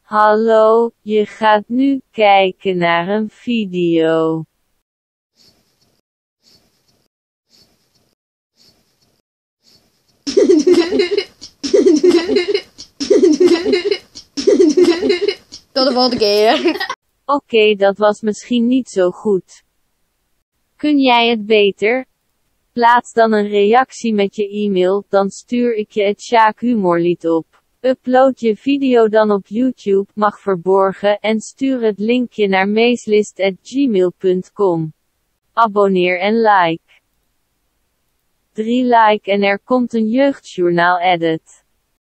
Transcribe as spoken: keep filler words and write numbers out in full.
Hallo, je gaat nu kijken naar een video. Tot de volgende keer. Oké, okay, dat was misschien niet zo goed. Kun jij het beter? Plaats dan een reactie met je e-mail, dan stuur ik je het Sjaak humorlied op. Upload je video dan op YouTube, mag verborgen, en stuur het linkje naar meeslist at gmail punt com. Abonneer en like. drie like en er komt een jeugdjournaal edit.